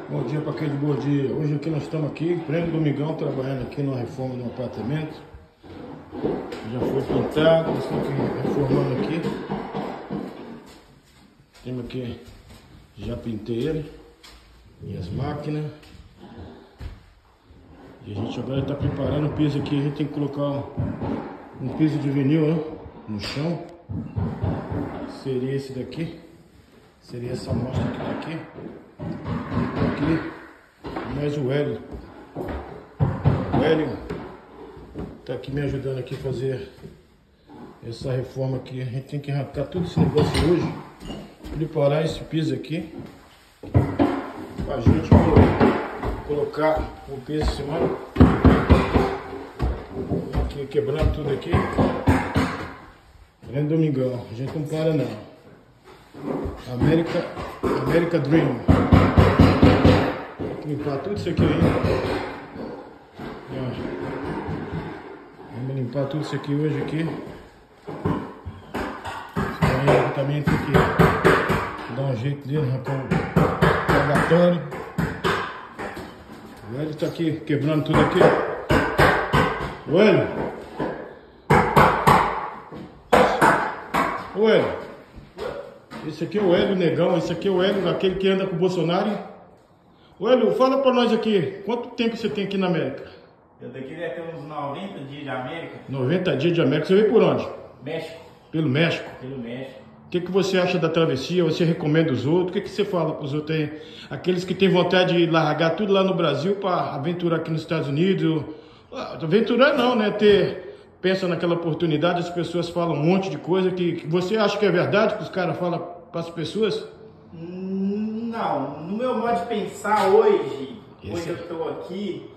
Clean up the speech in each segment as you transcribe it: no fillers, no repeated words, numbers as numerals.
Bom dia para aquele bom dia. Hoje aqui nós estamos aqui, pleno domingão, trabalhando aqui numa reforma de um apartamento. Já foi pintado, nós estamos aqui reformando aqui. Temos aqui, já pintei ele, e as máquinas. E a gente agora está preparando o piso aqui. A gente tem que colocar um piso de vinil, né, no chão. Seria esse daqui. Seria essa amostra que está aqui. Aqui, mais o Hélio. O Hélio tá aqui me ajudando aqui a fazer essa reforma aqui. A gente tem que arrancar todo esse negócio hoje, preparar esse piso aqui pra gente colocar o piso em cima. Aqui, quebrando tudo aqui. Grande domingão, a gente não para não. America Dream. Limpar tudo isso aqui aí. Vamos limpar tudo isso aqui hoje aqui. Aí também tem que dar um jeito dele, arrancar um purgatório. O Hélio tá aqui quebrando tudo aqui. O Hélio. O Hélio. Esse aqui é o Hélio Negão, esse aqui é o Hélio, aquele que anda com o Bolsonaro. Ô Hélio, fala pra nós aqui, quanto tempo você tem aqui na América? Eu daqui deve ter uns 90 dias de América. 90 dias de América, você veio por onde? México. Pelo México? Pelo México. O que você acha da travessia? Você recomenda os outros? O que você fala pros outros aí? Aqueles que têm vontade de largar tudo lá no Brasil para aventurar aqui nos Estados Unidos. Aventurar não, né? Pensa naquela oportunidade, as pessoas falam um monte de coisa que você acha que é verdade, que os caras falam para as pessoas? Não, no meu modo de pensar hoje, onde eu estou aqui,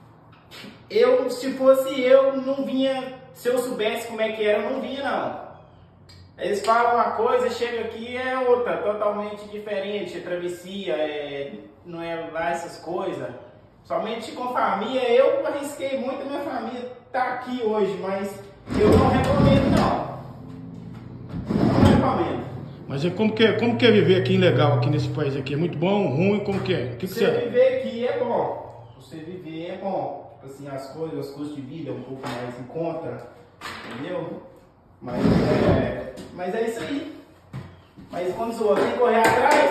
se fosse eu, não vinha, se eu soubesse como é que era, eu não vinha não. Eles falam uma coisa, chega aqui é outra, totalmente diferente, travessia, não é lá essas coisas. Somente com família, eu arrisquei muito, minha família tá aqui hoje, mas eu não recomendo não. Não recomendo. Mas como que é viver aqui legal, aqui nesse país aqui? É muito bom, ruim, como que é? Você viver aqui é bom. Você viver é bom. Tipo assim, as coisas, os custos de vida é um pouco mais em conta, entendeu? Mas é isso aí. Mas quando você tem que correr atrás,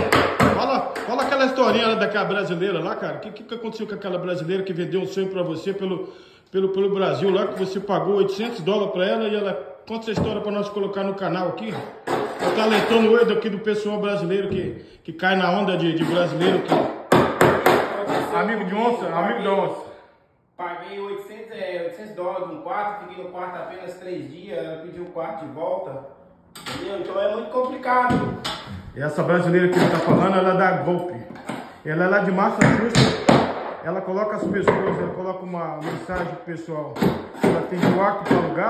Fala aquela historinha daquela brasileira lá, cara. O que aconteceu com aquela brasileira que vendeu um sonho pra você pelo Brasil lá, que você pagou $800 pra ela e ela... Conta essa história pra nós colocar no canal aqui. O talentando hoje aqui do pessoal brasileiro que cai na onda de brasileiro que... Amigo de onça, amigo da onça. Paguei $800 num quarto, fiquei no quarto apenas 3 dias, ela pediu o quarto de volta. Entendeu? Então é muito complicado. Essa brasileira que ele tá falando, ela dá golpe. Ela é lá de Massachusetts. Ela coloca as pessoas, ela coloca uma mensagem pro pessoal. Ela tem quarto para alugar.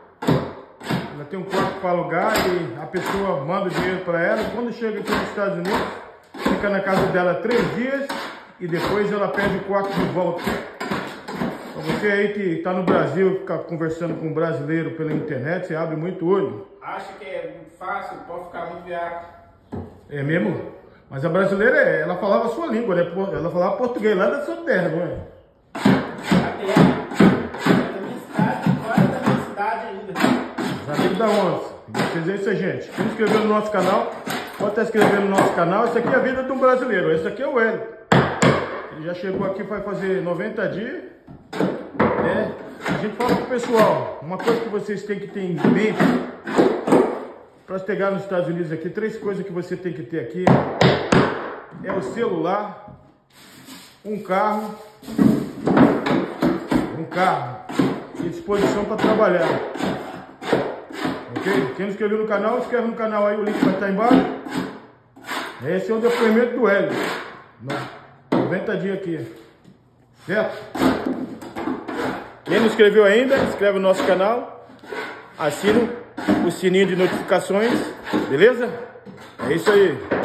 Ela tem um quarto para alugar e a pessoa manda o dinheiro para ela. Quando chega aqui nos Estados Unidos, fica na casa dela 3 dias e depois ela pede o quarto de volta. Pra você aí que está no Brasil, ficar conversando com um brasileiro pela internet, você abre muito olho. Acha que é muito fácil, pode ficar muito viado. É mesmo? Mas a brasileira, ela falava a sua língua, né? Ela falava português lá da sua terra, não é? Amigos da onça, vocês é isso aí, gente. Quem se inscreveu no nosso canal, pode estar inscrevendo no nosso canal. Essa aqui é a vida de um brasileiro. Esse aqui é o Hélio. Ele já chegou aqui, vai fazer 90 dias. A gente fala pro pessoal, uma coisa que vocês têm que ter em mente para chegar nos Estados Unidos aqui, 3 coisas que você tem que ter aqui é o celular, um carro e disposição para trabalhar. Ok? Quem não inscreveu no canal, inscreve no canal aí, o link vai estar embaixo. Esse é o depoimento do Hélio. 90 dias aqui. Certo? Quem não inscreveu ainda, inscreve no nosso canal. Assina o sininho de notificações. Beleza? É isso aí.